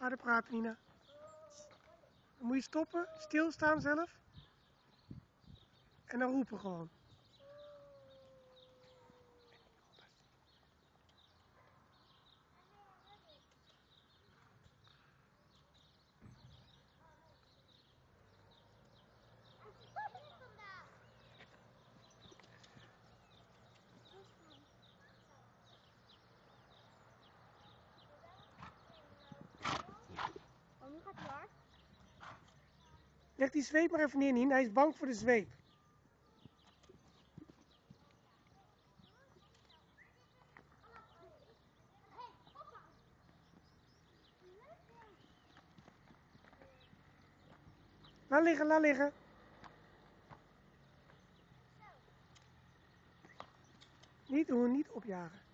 Harder praten, Nina. Dan moet je stoppen, stilstaan zelf. En dan roepen gewoon. Oh, nu gaat hij hard. Leg die zweep maar even neer, Nien. Hij is bang voor de zweep. Laat liggen, laat liggen. Niet doen, niet opjagen.